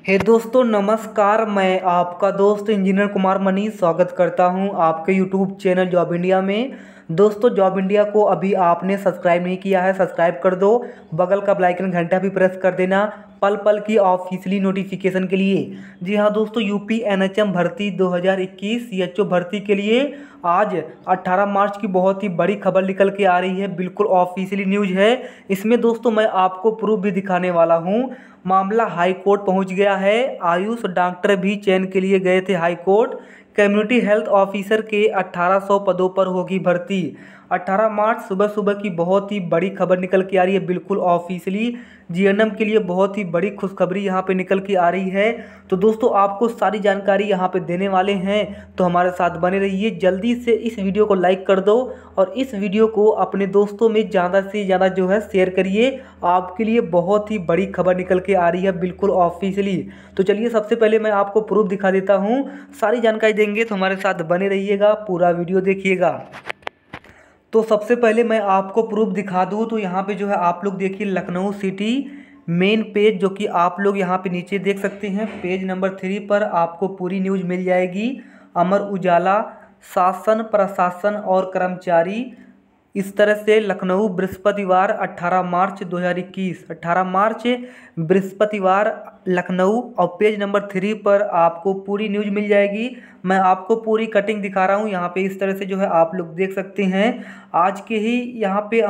हे दोस्तों नमस्कार। मैं आपका दोस्त इंजीनियर कुमार मनी स्वागत करता हूं आपके यूट्यूब चैनल जॉब इंडिया में। दोस्तों जॉब इंडिया को अभी आपने सब्सक्राइब नहीं किया है, सब्सक्राइब कर दो। बगल का बेल आइकन घंटा भी प्रेस कर देना पल पल की ऑफिशियली नोटिफिकेशन के लिए। जी हाँ दोस्तों, यूपी एनएचएम भर्ती 2021 सीएचओ भर्ती के लिए आज 18 मार्च की बहुत ही बड़ी खबर निकल के आ रही है। बिल्कुल ऑफिशियली न्यूज़ है। इसमें दोस्तों मैं आपको प्रूफ भी दिखाने वाला हूँ। मामला हाई कोर्ट पहुँच गया है। आयुष डॉक्टर भी चयन के लिए गए थे high court. Community health officer के 1800 पदों पर होगी भर्ती। 18 मार्च सुबह सुबह की बहुत ही बड़ी खबर निकल के आ रही है। बिल्कुल ऑफिशियली जीएनएम के लिए बहुत ही बड़ी खुशखबरी यहाँ पे निकल के आ रही है। तो दोस्तों आपको सारी जानकारी यहाँ पे देने वाले हैं, तो हमारे साथ बने रहिए। जल्दी से इस वीडियो को लाइक कर दो और इस वीडियो को अपने दोस्तों में ज़्यादा से ज़्यादा जो है शेयर करिए। आपके लिए बहुत ही बड़ी खबर निकल के आ रही है बिल्कुल ऑफिशियली। तो चलिए सबसे पहले मैं आपको प्रूफ दिखा देता हूँ। सारी जानकारी देंगे तो हमारे साथ बने रहिएगा, पूरा वीडियो देखिएगा। तो सबसे पहले मैं आपको प्रूफ दिखा दूं तो यहाँ पे जो है आप लोग देखिए लखनऊ सिटी मेन पेज, जो कि आप लोग यहाँ पे नीचे देख सकते हैं। पेज नंबर 3 पर आपको पूरी न्यूज़ मिल जाएगी। अमर उजाला, शासन प्रशासन और कर्मचारी, इस तरह से लखनऊ बृहस्पतिवार 18 मार्च 2021, 18 मार्च बृहस्पतिवार लखनऊ। और पेज नंबर 3 पर आपको पूरी न्यूज़ मिल जाएगी। मैं आपको पूरी कटिंग दिखा रहा हूँ यहाँ पे, इस तरह से जो है आप लोग देख सकते हैं। आज के ही यहाँ पे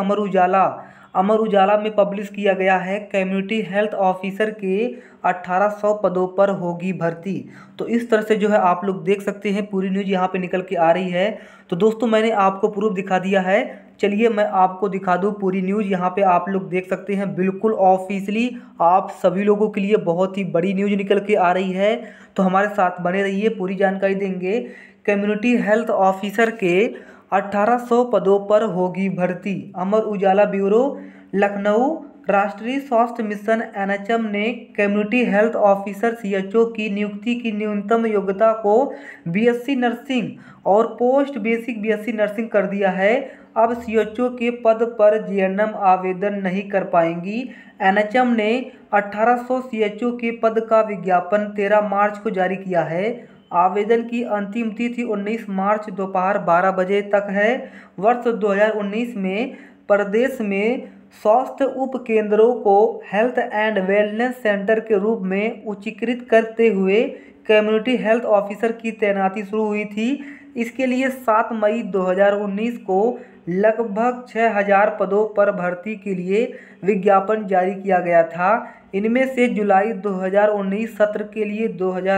अमर उजाला में पब्लिश किया गया है, कम्युनिटी हेल्थ ऑफिसर के 1800 पदों पर होगी भर्ती। तो इस तरह से जो है आप लोग देख सकते हैं, पूरी न्यूज़ यहाँ पे निकल के आ रही है। तो दोस्तों मैंने आपको प्रूफ दिखा दिया है। चलिए मैं आपको दिखा दूँ पूरी न्यूज़। यहाँ पे आप लोग देख सकते हैं बिल्कुल ऑफिशियली आप सभी लोगों के लिए बहुत ही बड़ी न्यूज़ निकल के आ रही है। तो हमारे साथ बने रहिए, पूरी जानकारी देंगे। कम्युनिटी हेल्थ ऑफिसर के 1800 पदों पर होगी भर्ती। अमर उजाला ब्यूरो लखनऊ। राष्ट्रीय स्वास्थ्य मिशन एनएचएम ने कम्युनिटी हेल्थ ऑफिसर सीएचओ की नियुक्ति की न्यूनतम योग्यता को बीएससी नर्सिंग और पोस्ट बेसिक बीएससी नर्सिंग कर दिया है। अब सीएचओ के पद पर जीएनएम आवेदन नहीं कर पाएंगी। एनएचएम ने 1800 सीएचओ के पद का विज्ञापन 13 मार्च को जारी किया है। आवेदन की अंतिम तिथि 19 मार्च दोपहर 12 बजे तक है। वर्ष 2019 में प्रदेश में स्वास्थ्य उप केंद्रों को हेल्थ एंड वेलनेस सेंटर के रूप में उच्चीकृत करते हुए कम्युनिटी हेल्थ ऑफिसर की तैनाती शुरू हुई थी। इसके लिए 7 मई 2019 को लगभग 6000 पदों पर भर्ती के लिए विज्ञापन जारी किया गया था। इनमें से जुलाई 2019 सत्र के लिए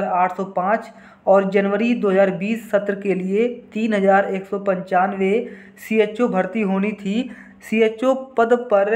2805 और जनवरी 2020 सत्र के लिए 3195 सीएचओ भर्ती होनी थी। सीएचओ पद पर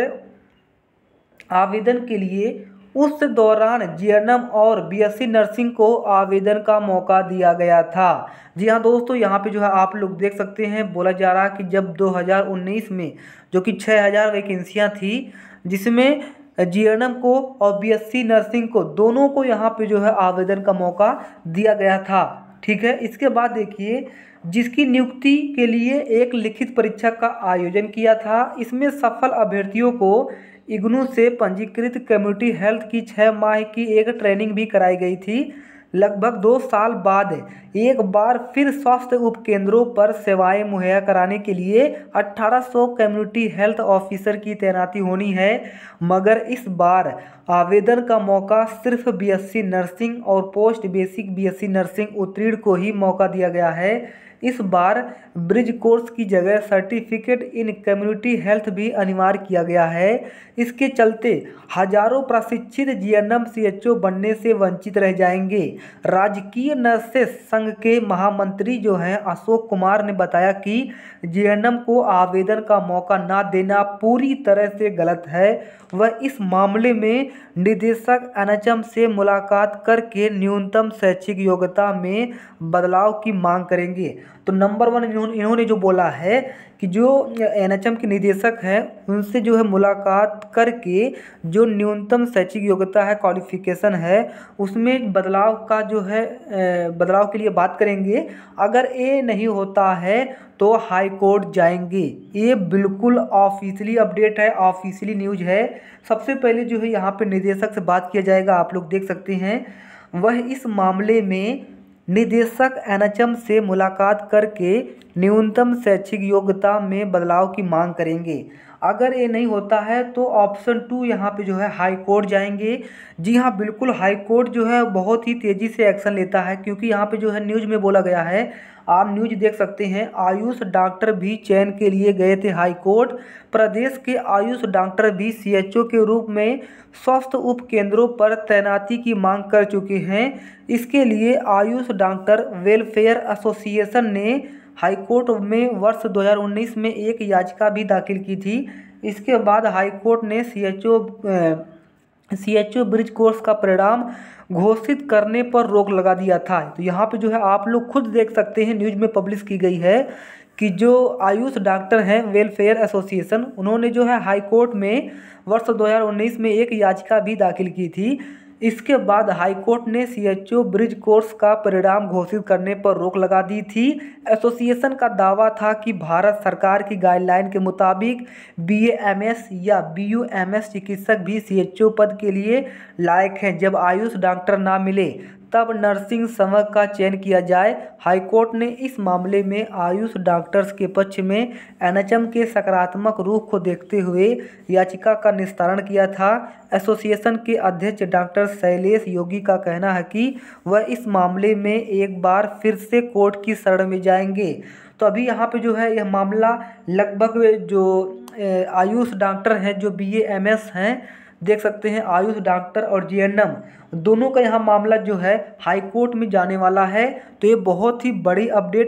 आवेदन के लिए उस दौरान जीएनएम और बीएससी नर्सिंग को आवेदन का मौका दिया गया था। जी हाँ दोस्तों, यहाँ पे जो है आप लोग देख सकते हैं, बोला जा रहा है कि जब 2019 में जो कि 6000 वैकेंसियाँ थी, जिसमें जीएनएम को और बीएससी नर्सिंग को दोनों को यहाँ पे जो है आवेदन का मौका दिया गया था। ठीक है, इसके बाद देखिए जिसकी नियुक्ति के लिए एक लिखित परीक्षा का आयोजन किया था। इसमें सफल अभ्यर्थियों को इग्नू से पंजीकृत कम्युनिटी हेल्थ की 6 माह की एक ट्रेनिंग भी कराई गई थी। लगभग 2 साल बाद एक बार फिर स्वास्थ्य उपकेंद्रों पर सेवाएं मुहैया कराने के लिए 1800 कम्युनिटी हेल्थ ऑफिसर की तैनाती होनी है, मगर इस बार आवेदन का मौका सिर्फ बीएससी नर्सिंग और पोस्ट बेसिक बीएससी नर्सिंग उत्तीर्ण को ही मौका दिया गया है। इस बार ब्रिज कोर्स की जगह सर्टिफिकेट इन कम्युनिटी हेल्थ भी अनिवार्य किया गया है। इसके चलते हजारों प्रशिक्षित जीएनएम सीएचओ बनने से वंचित रह जाएंगे। राजकीय नर्सेस संघ के महामंत्री जो हैं अशोक कुमार ने बताया कि जीएनएम को आवेदन का मौका न देना पूरी तरह से गलत है। वह इस मामले में निदेशक एनएचएम से मुलाकात करके न्यूनतम शैक्षिक योग्यता में बदलाव की मांग करेंगे। तो नंबर 1 इन्होंने जो बोला है कि जो एनएचएम के निदेशक हैं उनसे जो है मुलाकात करके जो न्यूनतम शैक्षिक योग्यता है, क्वालिफिकेशन है, उसमें बदलाव का जो है बदलाव के लिए बात करेंगे। अगर ये नहीं होता है तो हाई कोर्ट जाएंगे। ये बिल्कुल ऑफिशियली अपडेट है, ऑफिशियली न्यूज़ है। सबसे पहले जो है यहाँ पे निदेशक से बात किया जाएगा, आप लोग देख सकते हैं। वह इस मामले में निदेशक एनएचएम से मुलाकात करके न्यूनतम शैक्षिक योग्यता में बदलाव की मांग करेंगे। अगर ये नहीं होता है तो ऑप्शन 2 यहाँ पे जो है हाई कोर्ट जाएंगे। जी हाँ, बिल्कुल हाई कोर्ट जो है बहुत ही तेज़ी से एक्शन लेता है, क्योंकि यहाँ पे जो है न्यूज़ में बोला गया है, आप न्यूज देख सकते हैं, आयुष डॉक्टर भी चयन के लिए गए थे हाई कोर्ट। प्रदेश के आयुष डॉक्टर भी सीएचओ के रूप में स्वास्थ्य उप केंद्रों पर तैनाती की मांग कर चुके हैं। इसके लिए आयुष डॉक्टर वेलफेयर एसोसिएशन ने हाईकोर्ट में वर्ष 2019 में एक याचिका भी दाखिल की थी। इसके बाद हाईकोर्ट ने सीएचओ ब्रिज कोर्स का परिणाम घोषित करने पर रोक लगा दिया था। तो यहाँ पे जो है आप लोग खुद देख सकते हैं, न्यूज़ में पब्लिश की गई है कि जो आयुष डॉक्टर हैं वेलफेयर एसोसिएशन, उन्होंने जो है हाई कोर्ट में वर्ष 2019 में एक याचिका भी दाखिल की थी। इसके बाद हाईकोर्ट ने सीएचओ ब्रिज कोर्स का परिणाम घोषित करने पर रोक लगा दी थी। एसोसिएशन का दावा था कि भारत सरकार की गाइडलाइन के मुताबिक बीएएमएस या बीयूएमएस चिकित्सक भी सीएचओ पद के लिए लायक हैं। जब आयुष डॉक्टर ना मिले तब नर्सिंग समूह का चयन किया जाए। हाईकोर्ट ने इस मामले में आयुष डॉक्टर्स के पक्ष में एनएचएम के सकारात्मक रुख को देखते हुए याचिका का निस्तारण किया था। एसोसिएशन के अध्यक्ष डॉक्टर शैलेश योगी का कहना है कि वह इस मामले में एक बार फिर से कोर्ट की शरण में जाएंगे। तो अभी यहाँ पे जो है यह मामला लगभग जो आयुष डॉक्टर हैं, जो बीएएमएस हैं, देख सकते हैं आयुष डॉक्टर और जीएनएम दोनों का यहाँ मामला जो है हाई कोर्ट में जाने वाला है। तो ये बहुत ही बड़ी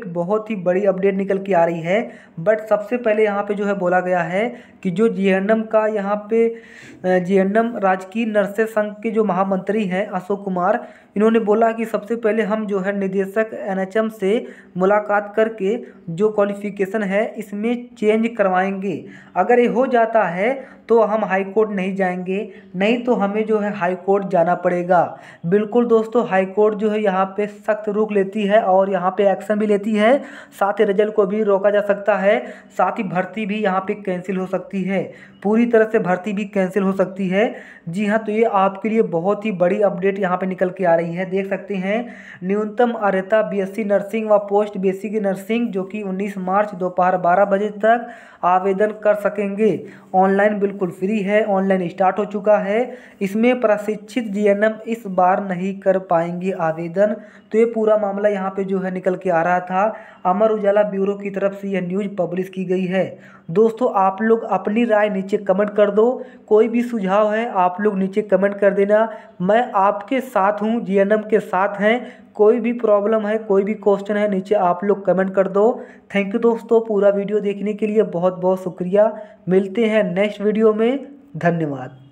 अपडेट निकल के आ रही है। बट सबसे पहले यहाँ पे जो है बोला गया है कि जो जीएनएम का यहाँ पे जीएनएम राजकीय नर्सेस संघ के जो महामंत्री हैं अशोक कुमार, इन्होंने बोला कि सबसे पहले हम जो है निदेशक एनएचएम से मुलाकात करके जो क्वालिफिकेशन है इसमें चेंज करवाएंगे। अगर ये हो जाता है तो हम हाई कोर्ट नहीं जाएंगे, नहीं तो हमें जो है हाई कोर्ट जाना पड़ेगा। बिल्कुल दोस्तों, हाई कोर्ट जो है यहाँ पे सख्त रुख लेती है और यहाँ पे एक्शन भी लेती है। साथ ही रिजल्ट को भी रोका जा सकता है, साथ ही भर्ती भी यहाँ पे कैंसिल हो सकती है, पूरी तरह से भर्ती भी कैंसिल हो सकती है। जी हाँ, तो ये आपके लिए बहुत ही बड़ी अपडेट यहाँ पे निकल के आ रही है। देख सकते हैं न्यूनतम अर्हता बीएससी नर्सिंग व पोस्ट बेसिक नर्सिंग जो कि 19 मार्च दोपहर 12 बजे तक आवेदन कर सकेंगे। ऑनलाइन बिल्कुल फ्री है, ऑनलाइन स्टार्ट हो चुका है। इसमें प्रशिक्षित जीएनएम इस बार नहीं कर पाएंगे आवेदन। तो ये पूरा मामला यहाँ पे जो है निकल के आ रहा था। अमर उजाला ब्यूरो की तरफ से यह न्यूज़ पब्लिश की गई है। दोस्तों, आप लोग अपनी राय नीचे कमेंट कर दो, कोई भी सुझाव है आप लोग नीचे कमेंट कर देना। मैं आपके साथ हूँ, जीएनएम के साथ हैं। कोई भी प्रॉब्लम है, कोई भी क्वेश्चन है, नीचे आप लोग कमेंट कर दो। थैंक यू दोस्तों, पूरा वीडियो देखने के लिए बहुत बहुत शुक्रिया। मिलते हैं नेक्स्ट वीडियो में, धन्यवाद।